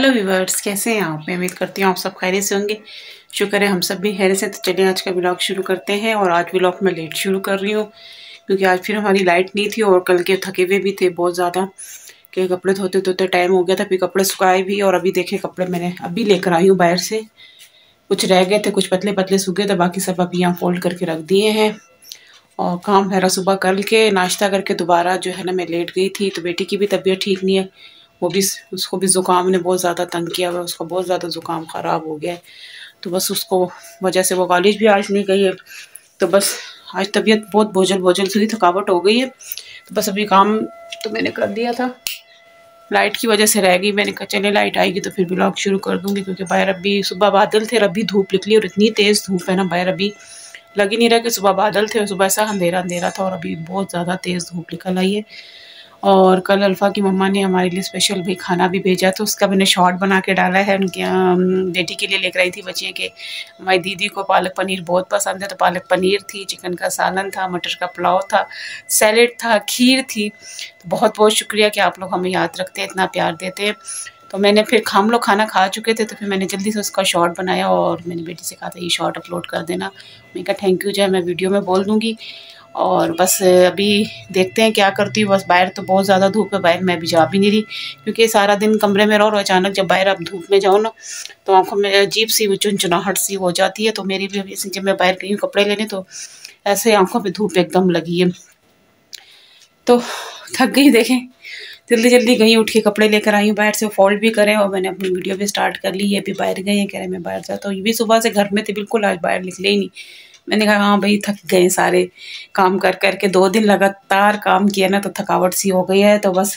Hello viewers, कैसे हैं आप? मैं उम्मीद करती हूँ आप सब खैरियत से होंगे। शुक्र है हम सब भी खैरियत से। तो चलिए आज का व्लॉग शुरू करते हैं। और आज व्लॉग मैं लेट शुरू कर रही हूँ क्योंकि आज फिर हमारी लाइट नहीं थी और कल के थके हुए भी थे बहुत ज़्यादा कि कपड़े धोते धोते टाइम हो गया था। फिर कपड़े सुखाए भी और अभी देखे कपड़े मैंने अभी लेकर आई हूँ बाहर से। कुछ रह गए थे, कुछ पतले पतले सूखे थे, बाकी सब अभी यहाँ फोल्ड करके रख दिए हैं। और काम मेरा सुबह कर के नाश्ता करके दोबारा जो है ना मैं लेट गई थी। तो बेटी की भी तबीयत ठीक नहीं है, वो भी उसको भी ज़ुकाम ने बहुत ज़्यादा तंग किया हुआ है। उसका बहुत ज़्यादा ज़ुकाम ख़राब हो गया है, तो बस उसको वजह से वो कॉलेज भी आज नहीं गई है। तो बस आज तबीयत बहुत बोझल सी थकावट हो गई है। तो बस अभी काम तो मैंने कर दिया था, लाइट की वजह से रह गई। मैंने कहा चले लाइट आएगी तो फिर व्लॉग शुरू कर दूँगी क्योंकि बाहर अभी सुबह बादल थे और अभी धूप निकली और इतनी तेज़ धूप है ना बाहर, अभी लग ही नहीं रहा कि सुबह बादल थे और सुबह ऐसा अंधेरा था और अभी बहुत ज़्यादा तेज़ धूप निकल आई है। और कल अल्फ़ा की मम्मा ने हमारे लिए स्पेशल भी खाना भी भेजा, तो उसका मैंने शॉर्ट बना के डाला है। उनकी बेटी के लिए लेकर आई थी बच्चियाँ के। हमारी दीदी को पालक पनीर बहुत पसंद है, तो पालक पनीर थी, चिकन का सालन था, मटर का पुलाव था, सैलेड था, खीर थी। तो बहुत बहुत शुक्रिया कि आप लोग हमें याद रखते हैं, इतना प्यार देते हैं। तो मैंने फिर हम लोग खाना खा चुके थे तो फिर मैंने जल्दी से उसका शॉर्ट बनाया और मैंने बेटी से कहा था ये शॉर्ट अपलोड कर देना। मैंने कहा थैंक यू, जो है मैं वीडियो में बोल दूँगी। और बस अभी देखते हैं क्या करती हूँ। बस बाहर तो बहुत ज़्यादा धूप है, बाहर मैं भी जा भी नहीं रही क्योंकि सारा दिन कमरे में रहो और अचानक जब बाहर आप धूप में जाओ ना तो आंखों में अजीब सी चुनचुनाहट सी हो जाती है। तो मेरी भी अभी जब मैं बाहर गई हूँ कपड़े लेने तो ऐसे आंखों पे धूप एकदम लगी है, तो थक गई। देखें जल्दी गई, उठ के कपड़े लेकर आई हूँ बाहर से, फोल्ड भी करें और मैंने अपनी वीडियो भी स्टार्ट कर ली है। अभी बाहर गए हैं, कह रहे मैं बाहर जाता हूँ। ये भी सुबह से घर में थे, बिल्कुल आज बाहर निकले ही नहीं। मैंने कहा हाँ भाई थक गए सारे काम कर के 2 दिन लगातार काम किया ना, तो थकावट सी हो गई है। तो बस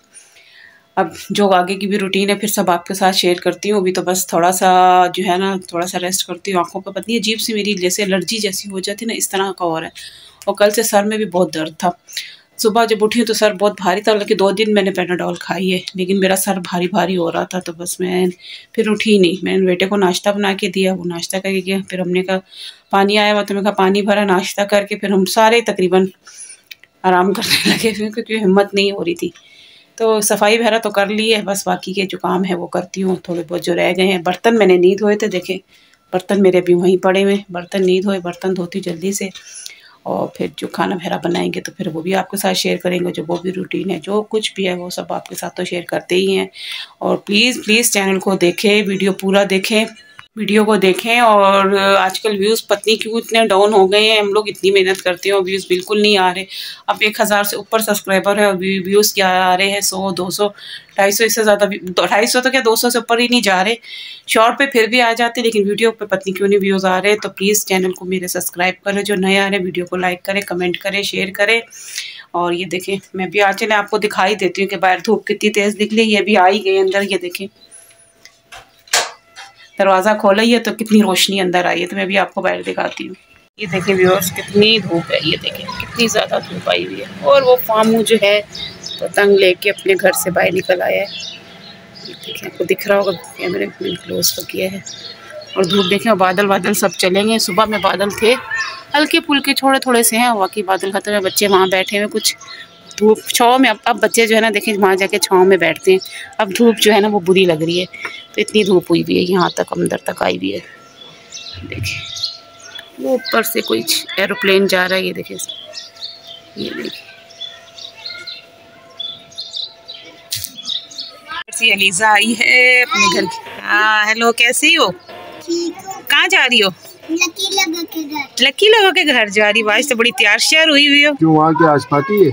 अब जो आगे की भी रूटीन है फिर सब आपके साथ शेयर करती हूँ। अभी तो बस थोड़ा सा जो है ना थोड़ा सा रेस्ट करती हूँ। आंखों पर पता नहीं अजीब सी मेरी जैसे एलर्जी जैसी हो जाती है ना, इस तरह का हो रहा है। और कल से सर में भी बहुत दर्द था। सुबह जब उठी तो सर बहुत भारी था, हालांकि 2 दिन मैंने पैनाडोल खाई है लेकिन मेरा सर भारी हो रहा था। तो बस मैं फिर उठी नहीं, मैंने बेटे को नाश्ता बना के दिया, वो नाश्ता करके गया। फिर हमने कहा पानी आया हुआ तो मैं कहा पानी भरा, नाश्ता करके फिर हम सारे तकरीबन आराम करने लगे क्योंकि हिम्मत नहीं हो रही थी। तो सफाई वगैरह तो कर ली है, बस बाकी के जो काम है वो करती हूँ। थोड़े बहुत जो रह गए हैं, बर्तन मैंने नहीं धोए थे, देखें बर्तन मेरे अभी वहीं पड़े हुए, बर्तन नहीं धोए, बर्तन धोती जल्दी से। और फिर जो खाना वगैरह बनाएंगे तो फिर वो भी आपके साथ शेयर करेंगे। जो वो भी रूटीन है, जो कुछ भी है वो सब आपके साथ तो शेयर करते ही हैं। और प्लीज़ चैनल को देखें, वीडियो पूरा देखें, वीडियो को देखें। और आजकल व्यूज़ पत्नी क्यों इतने डाउन हो गए हैं, हम लोग इतनी मेहनत करते हैं और व्यूज़ बिल्कुल नहीं आ रहे। अब 1000 से ऊपर सब्सक्राइबर है और व्यूज़ क्या आ रहे हैं 100 200 250, इससे ज़्यादा 250 तो क्या 200 से ऊपर ही नहीं जा रहे। शॉर्ट पे फिर भी आ जाते लेकिन वीडियो पे पत्नी क्यों नहीं व्यूज़ आ रहे। तो प्लीज़ चैनल को मेरे सब्सक्राइब करें, जो नए आ रहे हैं वीडियो को लाइक करें, कमेंट करें, शेयर करें। और ये देखें मैं भी आज चले आपको दिखाई देती हूँ कि बाहर धूप कितनी तेज़ निकली। ये भी आ ही गए अंदर, ये देखें दरवाज़ा खोला ही है तो कितनी रोशनी अंदर आई है। तो मैं भी आपको बाहर दिखाती हूँ। ये देखें व्यूअर्स कितनी धूप है, ये देखें कितनी ज़्यादा धूप आई हुई है। और वो फामू जो है पतंग लेके अपने घर से बाहर निकल आया है। ये देखें आपको दिख रहा होगा, कैमरे में क्लोज तो किया है। और धूप देखें, बादल सब चलेंगे। सुबह में बादल थे हल्के फुल्के थोड़े से हैं, हवा की बादल खत्म है। बच्चे वहाँ बैठे हुए कुछ धूप छाँव में। अब बच्चे जो है ना देखें वहाँ जाके छाँव में बैठते हैं। अब धूप जो है ना वो बुरी लग रही है, तो इतनी धूप हुई हुई है, यहाँ तक अंदर तक आई हुई है। देखिए वो ऊपर से कोई एरोप्लेन जा रहा है, ये देखिए, ये देखिए अलीजा आई है अपने घर की। हाँ हेलो, कैसी हो? कहाँ जा रही हो? लकी लगा के घर जा रही। आज तो बड़ी तैयार श्यार हुई हो। क्यों, वहाँ की आज पार्टी है?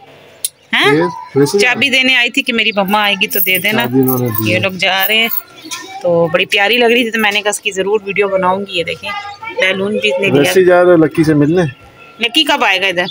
चाबी देने आई थी कि मेरी मम्मा आएगी तो दे देना। ये लोग जा रहे हैं तो बड़ी प्यारी लग रही थी, तो मैंने कहा इसकी जरूर वीडियो बनाऊंगी। ये देखें बैलून भी इतने दिया। जा रहे हो लक्की से मिलने? लक्की कब आएगा इधर?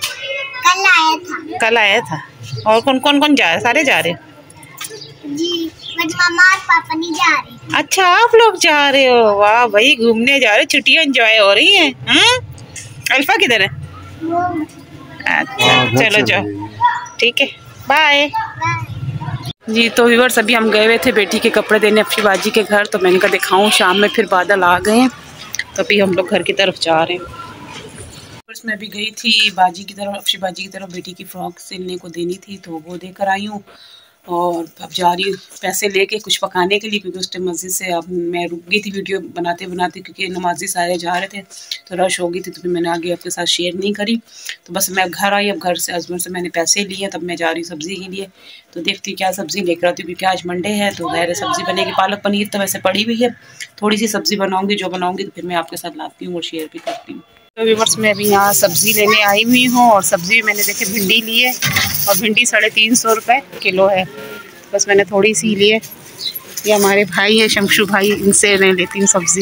कल आया था। और कौन जा रहे? सारे जा रहे जी, मम्मा और पापा नहीं जा रहे। अच्छा आप लोग जा रहे हो, वाह भाई घूमने जा रहे, छुट्टियां एंजॉय हो रही हैं। अल्फा किधर है? अच्छा चलो जाओ, ठीक है बाय जी। तो व्यूअर्स अभी हम गए हुए थे बेटी के कपड़े देने अपनी बाजी के घर, तो मैंने कहा दिखाऊं। शाम में फिर बादल आ गए हैं तो अभी हम लोग घर की तरफ जा रहे हैं। मैं अभी गई थी बाजी की तरफ, अपनी बाजी की तरफ, बेटी की फ्रॉक सिलने को देनी थी तो वो देकर आई हूँ। और अब जा रही हूँ पैसे लेके कुछ पकाने के लिए, क्योंकि उस टाइम मस्जिद से अब मैं रुक गई थी वीडियो बनाते बनाते, क्योंकि नमाजी सारे जा रहे थे तो रश हो गई थी, तो फिर मैंने आगे आपके साथ शेयर नहीं करी। तो बस मैं घर आई, अब घर से हस्बैंड से मैंने पैसे लिए, तब मैं जा रही हूँ सब्ज़ी के लिए। तो देखती हूँ क्या सब्ज़ी लेकर आती हूँ, क्योंकि आज मंडे है तो ज़ाहिर सब्ज़ी बनेगी। पालक पनीर तो वैसे पड़ी हुई है, थोड़ी सी सब्ज़ी बनाऊँगी, जो बनाऊँगी तो फिर मैं आपके साथ लाती हूँ और शेयर भी करती हूँ। तो व्यूअर्स मैं अभी यहाँ सब्ज़ी लेने आई हुई हूँ, और सब्ज़ी मैंने देखे भिंडी ली है, और भिंडी 350 रुपये किलो है। बस मैंने थोड़ी सी ली है। ये हमारे भाई हैं शमशू भाई, इनसे मैं लेती हूँ सब्ज़ी।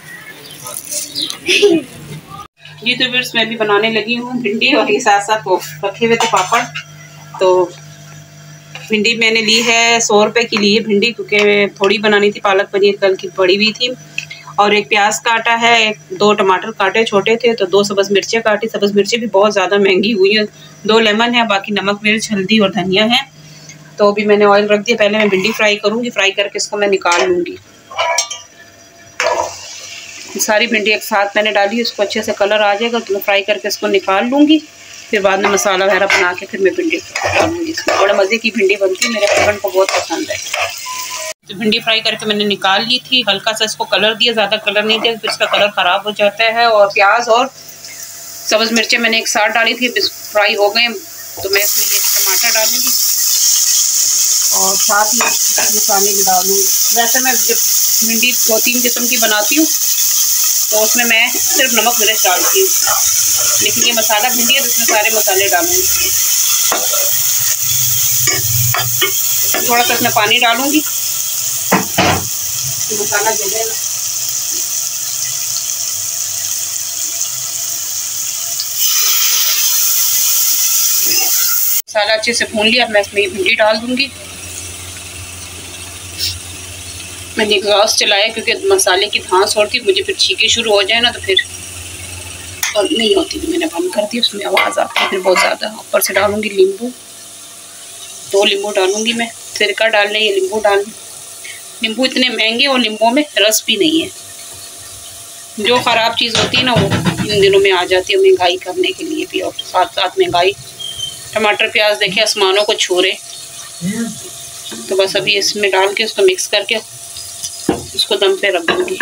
ये तो व्यूअर्स मैं भी बनाने लगी हूँ भिंडी, और ये साथ साथ वो रखे हुए थे पापड़। तो भिंडी मैंने ली है 100 रुपये की ली है भिंडी, क्योंकि थोड़ी बनानी थी, पालक पनीर कल की पड़ी हुई थी। और एक प्याज काटा है, 2 टमाटर काटे छोटे थे, तो 2 सब्ज़ मिर्चें काटी। सब्ज़ मिर्चें भी बहुत ज़्यादा महंगी हुई हैं। 2 लेमन है, बाकी नमक मिर्च हल्दी और धनिया है। तो अभी मैंने ऑयल रख दिया, पहले मैं भिंडी फ्राई करूँगी, फ्राई करके इसको मैं निकाल लूँगी। सारी भिंडी एक साथ मैंने डाली, इसको अच्छे से कलर आ जाएगा तो मैं फ्राई करके इसको निकाल लूँगी। फिर बाद में मसाला वगैरह बना के फिर मैं भिंडी डालूँगी। इसमें बड़े मज़े की भिंडी बनती है, मेरे हस्बैंड को बहुत पसंद है। तो भिंडी फ्राई करके मैंने निकाल ली थी, हल्का सा इसको कलर दिया, ज़्यादा कलर नहीं दिया, फिर इसका कलर ख़राब हो जाता है। और प्याज और सब्ज़ मिर्चें मैंने एक साथ डाली थी, फ्राई हो गए तो मैं इसमें ये टमाटर डालूँगी और साथ में मसाले भी डालूँगी। वैसे मैं जब भिंडी 2-3 किस्म की बनाती हूँ तो उसमें मैं सिर्फ नमक मिर्च डालती हूँ, लेकिन ये मसाला भिंडी है तो इसमें सारे मसाले डालूँगी। थोड़ा सा इसमें पानी डालूँगी तो मसाला जलेगा। मसाला अच्छे से भून लिया, अब मैं इसमें भिंडी डाल दूँगी। मैंने गैस चलाया क्योंकि मसाले की धांस होती है, मुझे फिर छींके शुरू हो जाए ना तो फिर और नहीं होती, तो मैंने बंद कर दी, उसमें आवाज़ आती है फिर बहुत ज़्यादा। ऊपर से डालूँगी नींबू, 2 नींबू डालूँगी मैं। सिरका डालने या नींबू डालने, नींबू इतने महंगे और नींबू में रस भी नहीं है। जो ख़राब चीज़ होती है ना वो इन दिनों में आ जाती है महंगाई करने के लिए भी, और साथ साथ महंगाई। टमाटर प्याज देखे आसमानों को छू रहे। तो बस अभी इसमें डाल के उसको मिक्स करके उसको दम पे रख दूँगी।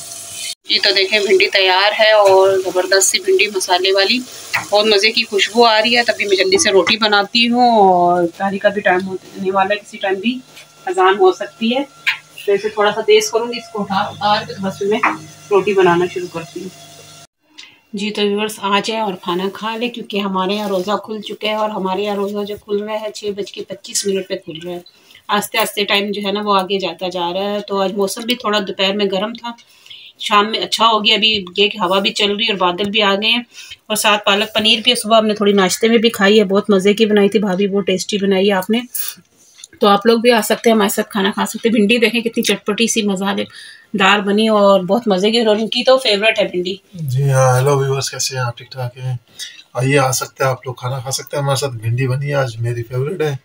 ये तो देखें भिंडी तैयार है, और ज़बरदस्त सी भिंडी मसाले वाली, बहुत मज़े की खुशबू आ रही है। तभी मैं जल्दी से रोटी बनाती हूँ, और तारी का भी टाइम होने वाला है, किसी टाइम भी अजान हो सकती है। तो इसे थोड़ा सा तेज़ करूँगी, इसको उतार के तो बस मैं रोटी बनाना शुरू करती हूँ। जी तो व्यूअर्स आ जाए और खाना खा ले, क्योंकि हमारे यहाँ रोज़ा खुल चुका है, और हमारे यहाँ रोज़ा जो खुल रहा है 6:25 पे खुल रहा है। आस्ते आस्ते टाइम जो है ना वो आगे जाता जा रहा है। तो आज मौसम भी थोड़ा दोपहर में गर्म था, शाम में अच्छा हो गया। अभी ये कि हवा भी चल रही है और बादल भी आ गए हैं, और साथ पालक पनीर भी सुबह हमने थोड़ी नाश्ते में भी खाई है, बहुत मज़े की बनाई थी भाभी, बहुत टेस्टी बनाई है आपने। तो आप लोग भी आ सकते हैं, हमारे साथ खाना खा सकते हैं। भिंडी देखें कितनी चटपटी सी मज़ेदार बनी और बहुत मज़े की, और उनकी तो फेवरेट है भिंडी। जी हाँ, हेलो व्यूअर्स, कैसे हैं आप? ठीक ठाक हैं? आइए, आ सकते हैं, आप लोग खाना खा सकते हैं हमारे साथ। भिंडी बनी है आज, मेरी फेवरेट है,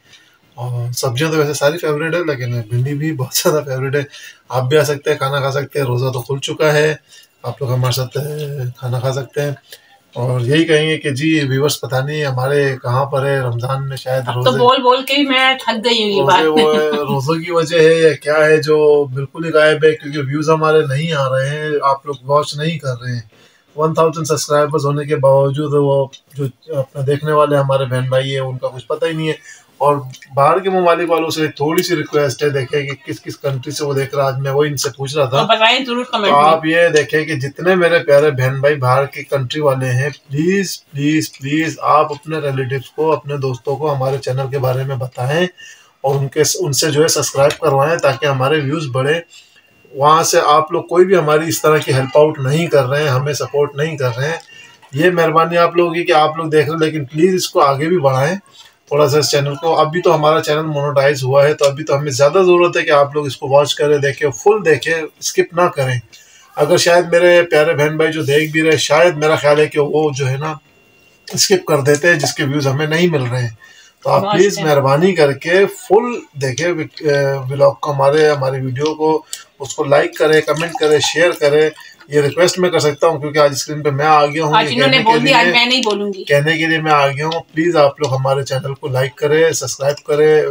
और सब्जियां तो वैसे सारी फेवरेट है, लेकिन भिंडी भी बहुत ज़्यादा फेवरेट है। आप भी आ सकते हैं, खाना खा सकते हैं। रोज़ा तो खुल चुका है, आप लोग हमारे साथ खाना खा सकते हैं। और यही कहेंगे कि जी व्यूअर्स पता नहीं हमारे कहाँ पर है, रमजान में शायद रोज़े, तो बोल बोल के मैं थक गई हूँ ये बात। वो रोज़ों की वजह है या क्या है जो बिल्कुल ही गायब है, क्योंकि व्यूज़ हमारे नहीं आ रहे हैं, आप लोग वॉच नहीं कर रहे हैं। 1000 सब्सक्राइबर्स होने के बावजूद वो जो अपना देखने वाले हमारे बहन भाई है उनका कुछ पता ही नहीं है। और बाहर के ममालिक वालों से थोड़ी सी रिक्वेस्ट है, देखें कि किस किस कंट्री से वो देख रहा है। आज मैं वो इनसे पूछ रहा था, बताएं जरूर कमेंट में। आप ये देखें कि जितने मेरे प्यारे बहन भाई बाहर की कंट्री वाले हैं, प्लीज़ प्लीज़ प्लीज़ आप अपने रिलेटिव्स को, अपने दोस्तों को हमारे चैनल के बारे में बताएं, और उनसे जो है सब्सक्राइब करवाएं, ताकि हमारे व्यूज़ बढ़े। वहाँ से आप लोग कोई भी हमारी इस तरह की हेल्प आउट नहीं कर रहे हैं, हमें सपोर्ट नहीं कर रहे हैं। ये मेहरबानी आप लोगों की कि आप लोग देख रहे हैं, लेकिन प्लीज़ इसको आगे भी बढ़ाएं थोड़ा सा इस चैनल को। अभी तो हमारा चैनल मोनेटाइज हुआ है, तो अभी तो हमें ज़्यादा ज़रूरत है कि आप लोग इसको वॉच करें, देखें, फुल देखें, स्किप ना करें। अगर शायद मेरे प्यारे बहन भाई जो देख भी रहे, शायद मेरा ख्याल है कि वो जो है ना स्किप कर देते हैं, जिसके व्यूज़ हमें नहीं मिल रहे हैं। तो आप प्लीज़ मेहरबानी करके फुल देखें व्लॉग को, हमारे वीडियो को, उसको लाइक करें, कमेंट करें, शेयर करें। ये रिक्वेस्ट मैं कर सकता हूँ, क्योंकि आज स्क्रीन पे मैं आ गया हूँ, कहने के लिए मैं आ गया हूँ। प्लीज़ आप लोग हमारे चैनल को लाइक करें, सब्सक्राइब करें,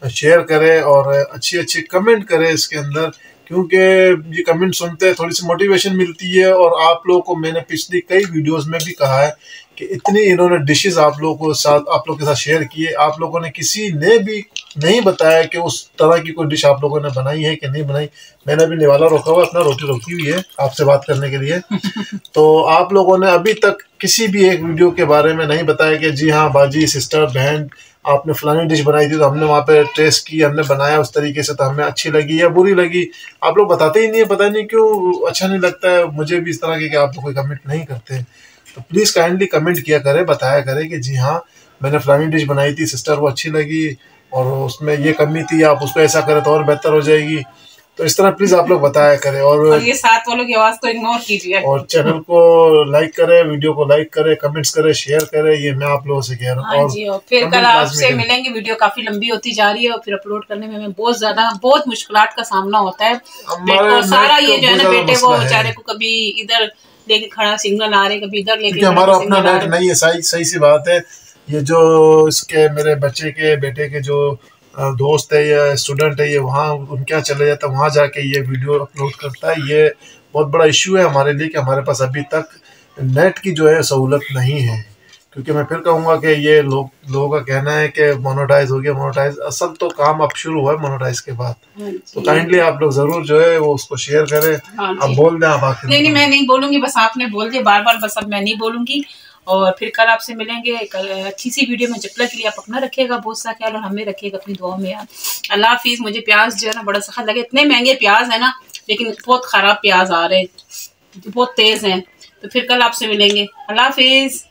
शेयर करें और अच्छी अच्छी कमेंट करें इसके अंदर, क्योंकि ये कमेंट सुनते हैं थोड़ी सी मोटिवेशन मिलती है। और आप लोगों को मैंने पिछली कई वीडियोस में भी कहा है कि इतनी इन्होंने डिशेस आप लोगों के साथ शेयर किए, आप लोगों ने किसी ने भी नहीं बताया कि उस तरह की कोई डिश आप लोगों ने बनाई है कि नहीं बनाई। मैंने अभी निवाला रोका हुआ, अपना रोटी रोकी हुई है आपसे बात करने के लिए। तो आप लोगों ने अभी तक किसी भी एक वीडियो के बारे में नहीं बताया कि जी हाँ बाजी, सिस्टर, बहन, आपने फलानी डिश बनाई थी तो हमने वहाँ पे टेस्ट की, हमने बनाया उस तरीके से तो हमें अच्छी लगी या बुरी लगी। आप लोग बताते ही नहीं है, पता नहीं क्यों अच्छा नहीं लगता है मुझे भी इस तरह के कि आप लोग कोई कमेंट नहीं करते। तो प्लीज़ काइंडली कमेंट किया करें, बताया करें कि जी हाँ मैंने फलानी डिश बनाई थी सिस्टर, वो अच्छी लगी और उसमें ये कमी थी, आप उसको ऐसा करें तो और बेहतर हो जाएगी। तो इस तरह प्लीज आप लोग बताया करें। और ये साथ वालों की आवाज को इग्नोर कीजिए और चैनल को लाइक करें, वीडियो को लाइक करें, कमेंट्स करें, शेयर करें, ये मैं आप लोगों से कह रहा हूँ। और फिर कल आपसे मिलेंगे। वीडियो काफी लंबी होती जा रही है और फिर अपलोड करने में हमें बहुत मुश्किलात का सामना होता है। सारा ये जो है ना बेटे वो बेचारे को कभी इधर लेके खड़ा सिग्नल आ रहे, कभी इधर लेके, हमारा अपना नेट नहीं है। सही सी बात है। ये जो इसके मेरे बच्चे के बेटे के जो दोस्त है या स्टूडेंट है, ये वहाँ उनके यहाँ चले जाता है, वहाँ जाके ये वीडियो अपलोड करता है। ये बहुत बड़ा इश्यू है हमारे लिए कि हमारे पास अभी तक नेट की जो है सहूलत नहीं है। क्योंकि मैं फिर कहूँगा कि ये लोगों का कहना है कि मोनेटाइज हो गया, मोनेटाइज असल तो काम अब शुरू हुआ है मोनेटाइज के बाद। तो काइंडली आप लोग जरूर जो है वो उसको शेयर करें। आप बोल दें आप आखिर। नहीं मैं नहीं बोलूंगी, बस आपने बोल दिया बार बार, बस अब मैं नहीं बोलूंगी। और फिर कल आपसे मिलेंगे कल अच्छी सी वीडियो में। जब तक के लिए आप अपना रखिएगा बहुत सा ख्याल और हमें रखिएगा अपनी दुआ में यार। अल्लाह हाफिज। मुझे प्याज जो है ना बड़ा सख्त लगे, इतने महंगे प्याज है ना, लेकिन बहुत खराब प्याज आ रहे हैं, बहुत तेज हैं। तो फिर कल आपसे मिलेंगे। अल्लाह हाफिज।